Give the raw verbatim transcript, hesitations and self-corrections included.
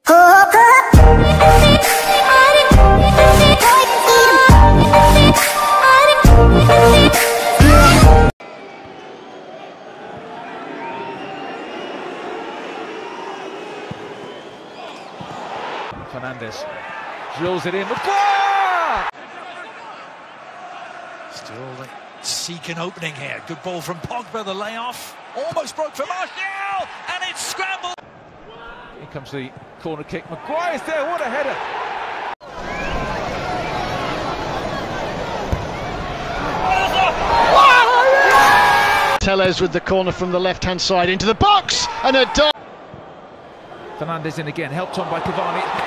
Fernandes drills it in. Maguire! Still seek an opening here. Good ball from Pogba, the layoff. Almost broke for Martial, and it's scrambled. Here comes the corner kick. Maguire's there, what a header! Tellez with the corner from the left-hand side into the box, and a dive. Fernandes in again, helped on by Cavani.